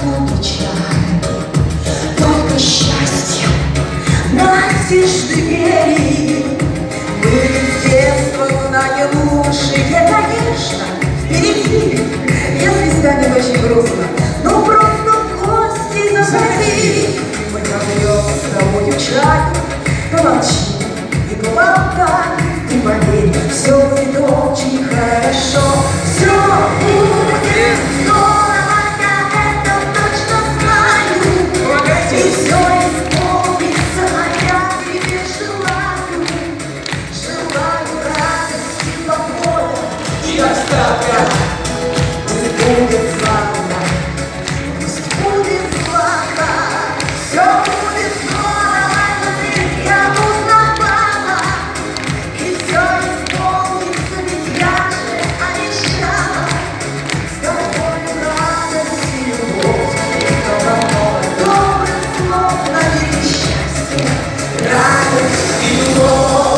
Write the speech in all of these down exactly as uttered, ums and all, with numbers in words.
печаль, только счастье настежь двери. Будет детство, знание лучшее, конечно, впереди, если станет очень грустно, ну просто в гости заходи. Мы проведем с тобой чай, помолчи и поболтай, ты поверь, все будет очень хорошо, все будет здорово, я это точно знаю, и все исполнится, я тебе желаю, желаю радости, покоя и достатка. Пусть будет славно, пусть будет славно, все будет здорово, я узнавала, и все исполнится, ведь я же обещала. С тобой радость и любовь, и много-много добрых слов, навеки счастье, радость и любовь.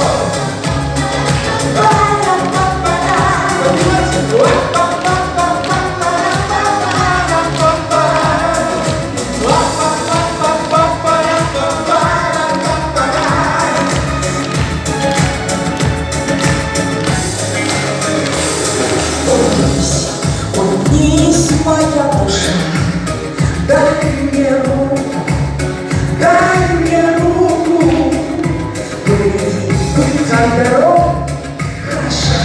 Улыбнись, моя душа, дай мне руку, дай мне руку, поведи, пыльцой дорог хороша.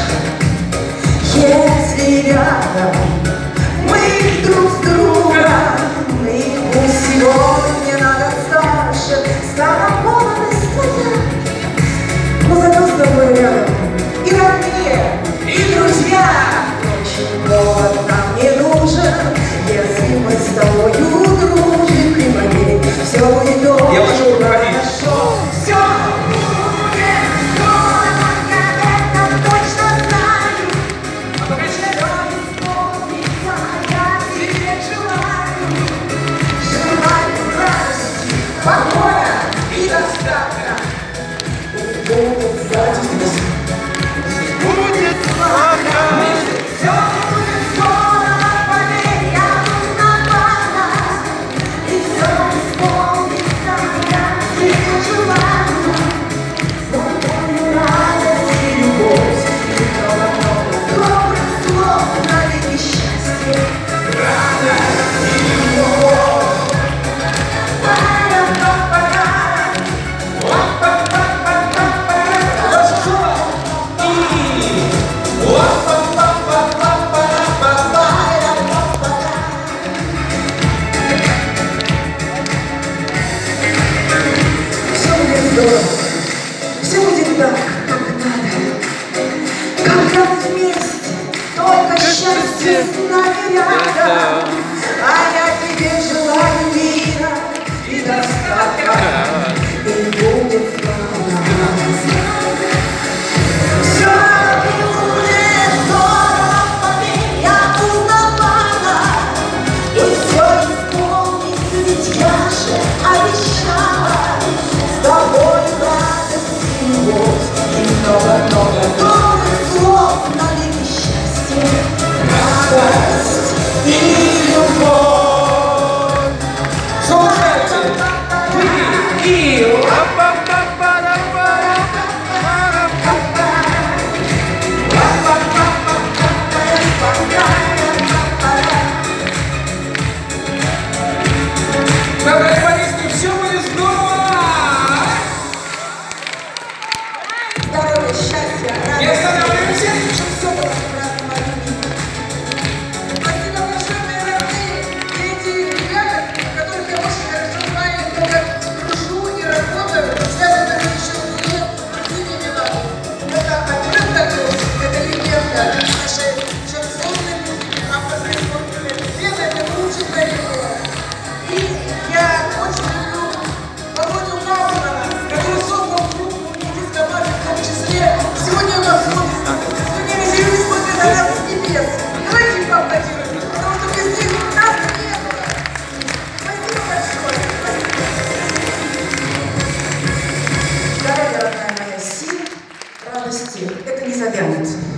Если рядом мы друг с другом, и пусть сегодня надо старше, стала молодость твоя, но зато с тобой рядом и родные, и друзья. Повод нам не нужен, если мы с тобою дружим, и поверь, все будет очень хорошо. Все будет здорово, я это точно знаю. Все исполнится, я тебе желаю. Желаю радости, покоя и достатка. Будет здорово, будет славно. Все будет так, как надо, когда мы вместе, только счастье с нами рядом. А я тебе желаю мира и достатка, и будет славно. Все будет здорово, поверь, я узнавала, и все исполнится, ведь я же обещала. С тобой радость и любовь, и много-много добрых слов, навеки счастье, радость и любовь. Слушайте, вы и счастья, радость. Это не завянет.